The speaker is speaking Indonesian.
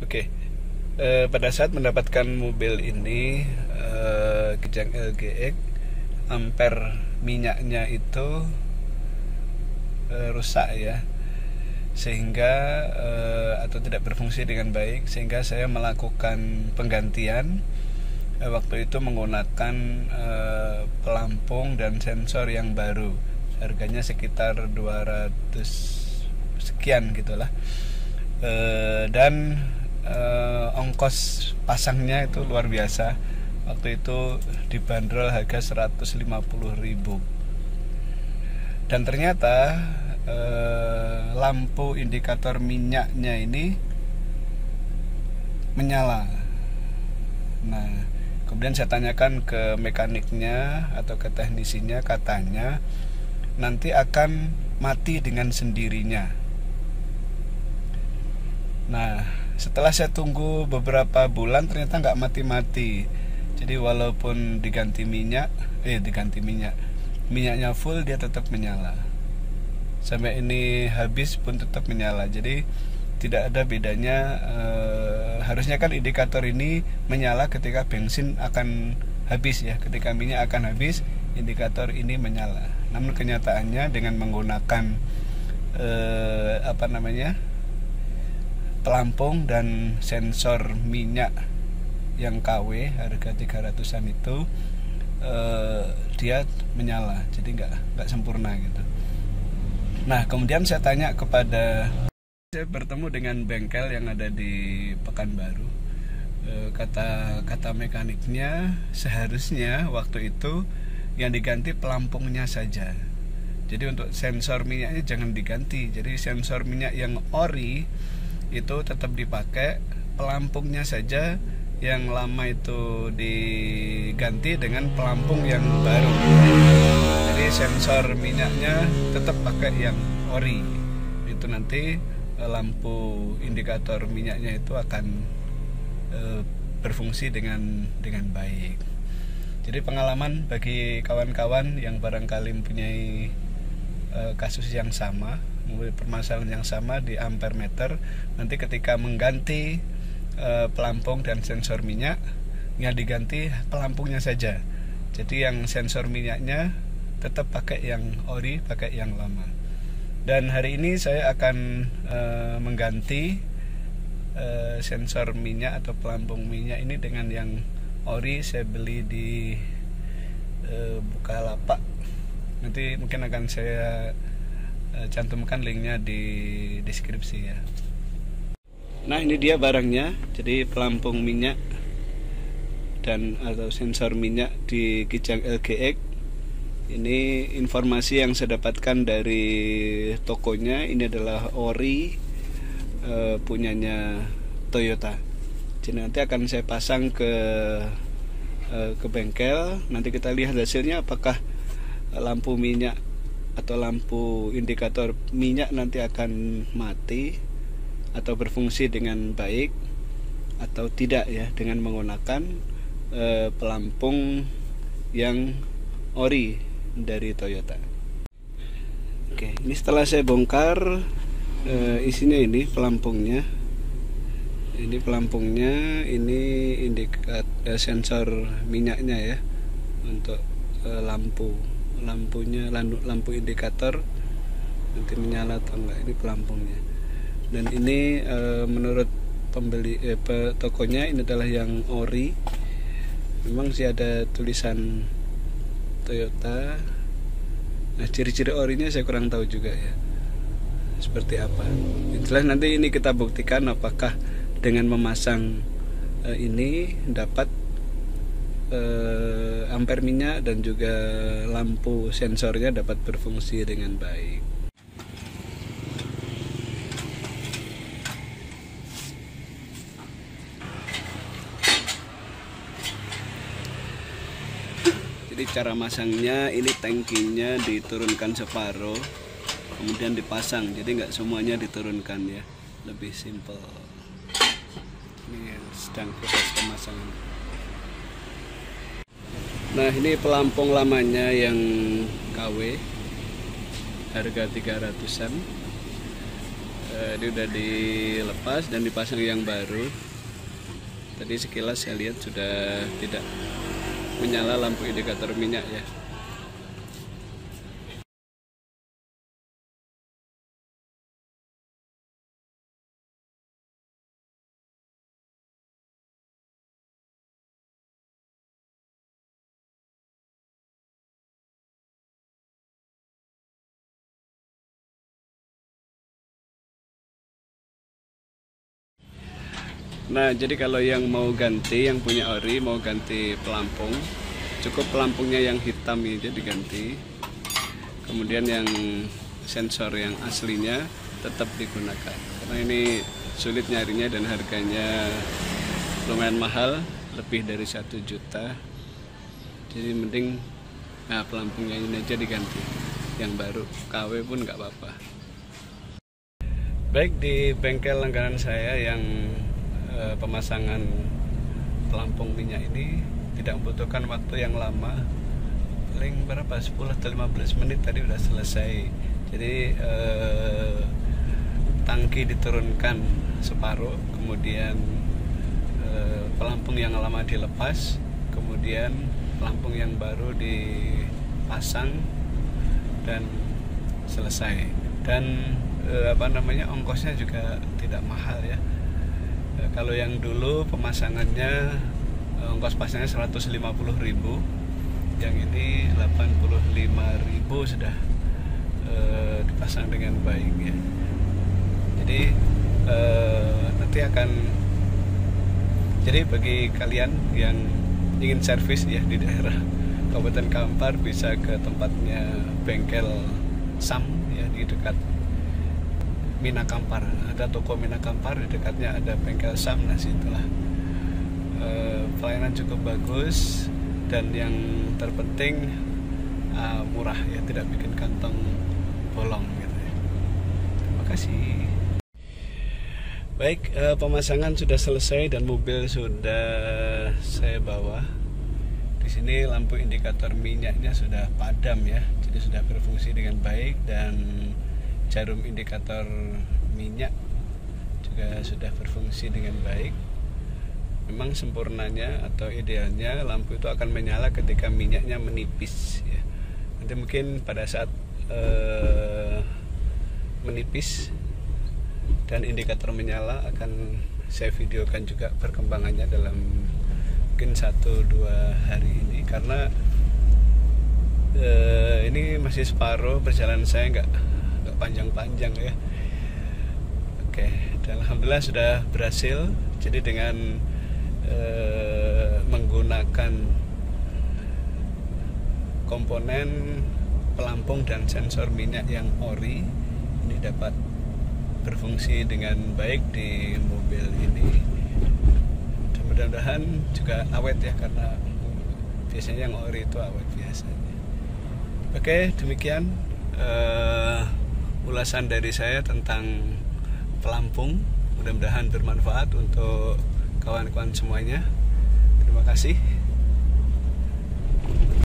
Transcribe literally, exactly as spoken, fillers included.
Oke, eh, pada saat mendapatkan mobil ini eh, Kijang L G X, ampere minyaknya itu eh, rusak ya, sehingga eh, atau tidak berfungsi dengan baik, sehingga saya melakukan penggantian eh, waktu itu menggunakan eh, pelampung dan sensor yang baru, harganya sekitar dua ratus sekian gitulah. Eh, dan eh, ongkos pasangnya itu luar biasa. Waktu itu dibanderol harga seratus lima puluh ribu. Dan ternyata eh, lampu indikator minyaknya ini menyala. Nah, kemudian saya tanyakan ke mekaniknya atau ke teknisinya, katanya nanti akan mati dengan sendirinya. Nah, setelah saya tunggu beberapa bulan ternyata nggak mati-mati. Jadi walaupun diganti minyak, eh diganti minyak, minyaknya full, dia tetap menyala. Sampai ini habis pun tetap menyala. Jadi tidak ada bedanya. Eh, harusnya kan indikator ini menyala ketika bensin akan habis ya, ketika minyak akan habis, indikator ini menyala. Namun kenyataannya dengan menggunakan eh, apa namanya? pelampung dan sensor minyak yang K W harga tiga ratusan itu eh, dia menyala, jadi nggak nggak sempurna gitu. Nah, kemudian saya tanya kepada, saya bertemu dengan bengkel yang ada di Pekanbaru. Eh, kata kata mekaniknya seharusnya waktu itu yang diganti pelampungnya saja. Jadi untuk sensor minyaknya jangan diganti. Jadi sensor minyak yang ori itu tetap dipakai, pelampungnya saja yang lama itu diganti dengan pelampung yang baru. Jadi sensor minyaknya tetap pakai yang ori. Itu nanti lampu indikator minyaknya itu akan e, berfungsi dengan dengan baik. Jadi pengalaman bagi kawan-kawan yang barangkali mempunyai e, kasus yang sama, permasalahan yang sama di ampere meter, nanti ketika mengganti e, pelampung dan sensor minyak, yang diganti pelampungnya saja. Jadi yang sensor minyaknya tetap pakai yang ori, pakai yang lama. Dan hari ini saya akan e, mengganti e, sensor minyak atau pelampung minyak ini dengan yang ori. Saya beli di e, Bukalapak. Nanti mungkin akan saya cantumkan linknya di deskripsi ya. Nah, ini dia barangnya. Jadi pelampung minyak dan atau sensor minyak di Kijang L G X. Ini informasi yang saya dapatkan dari tokonya. Ini adalah ori eh, punyanya Toyota. Jadi nanti akan saya pasang ke eh, ke bengkel. Nanti kita lihat hasilnya apakah lampu minyak atau lampu indikator minyak nanti akan mati atau berfungsi dengan baik atau tidak ya, dengan menggunakan e, pelampung yang ori dari Toyota. Oke, ini setelah saya bongkar, e, isinya ini pelampungnya. Ini pelampungnya, ini indikat e, sensor minyaknya ya, untuk e, lampu. Lampunya, lampu indikator nanti menyala atau enggak, ini pelampungnya. Dan ini e, menurut pembeli eh, tokonya ini adalah yang ori. Memang sih ada tulisan Toyota. Nah, ciri-ciri orinya saya kurang tahu juga ya, seperti apa. Jelas nanti ini kita buktikan apakah dengan memasang e, ini dapat Eh, ampere minyak dan juga lampu sensornya dapat berfungsi dengan baik. Jadi cara masangnya, ini tangkinya diturunkan separuh, kemudian dipasang. Jadi nggak semuanya diturunkan ya, lebih simple. Ini sedang proses pemasangan. Nah, ini pelampung lamanya yang K W, harga tiga ratusan. Uh, ini udah dilepas dan dipasang yang baru. Tadi sekilas saya lihat sudah tidak menyala lampu indikator minyak ya. Nah, jadi kalau yang mau ganti, yang punya ori mau ganti pelampung, cukup pelampungnya yang hitam ini diganti. Kemudian yang sensor yang aslinya tetap digunakan. Karena ini sulit nyarinya dan harganya lumayan mahal, lebih dari satu juta. Jadi mending nah, pelampungnya ini aja diganti, yang baru K W pun nggak apa-apa. Baik, di bengkel langganan saya yang pemasangan pelampung minyak ini tidak membutuhkan waktu yang lama, paling berapa sepuluh atau lima belas menit tadi udah selesai. Jadi eh, tangki diturunkan separuh, kemudian eh, pelampung yang lama dilepas, kemudian pelampung yang baru dipasang dan selesai. Dan eh, apa namanya ongkosnya juga tidak mahal ya. Kalau yang dulu pemasangannya ongkos pasangnya seratus lima puluh ribu, yang ini delapan puluh lima ribu sudah e, dipasang dengan baik ya. Jadi e, nanti akan, jadi bagi kalian yang ingin servis ya di daerah Kabupaten Kampar, bisa ke tempatnya bengkel Sam ya di dekat Mina Kampar. Ada toko Mina Kampar, di dekatnya ada bengkel Sam. Nah situlah e, pelayanan cukup bagus, dan yang terpenting e, murah ya, tidak bikin kantong bolong gitu ya. Terima kasih. Baik, e, pemasangan sudah selesai dan mobil sudah saya bawa. Di sini lampu indikator minyaknya sudah padam ya, jadi sudah berfungsi dengan baik, dan jarum indikator minyak juga sudah berfungsi dengan baik. Memang sempurnanya atau idealnya lampu itu akan menyala ketika minyaknya menipis ya. Nanti mungkin pada saat eh, menipis dan indikator menyala akan saya videokan juga perkembangannya dalam mungkin satu dua hari ini, karena eh, ini masih separuh perjalanan saya, nggak panjang-panjang ya. Oke, dan alhamdulillah sudah berhasil. Jadi dengan e, menggunakan komponen pelampung dan sensor minyak yang ori, ini dapat berfungsi dengan baik di mobil ini. Dan mudah-mudahan juga awet ya, karena biasanya yang ori itu awet biasanya. Oke, demikian uh, ulasan dari saya tentang pelampung. Mudah-mudahan bermanfaat untuk kawan-kawan semuanya. Terima kasih.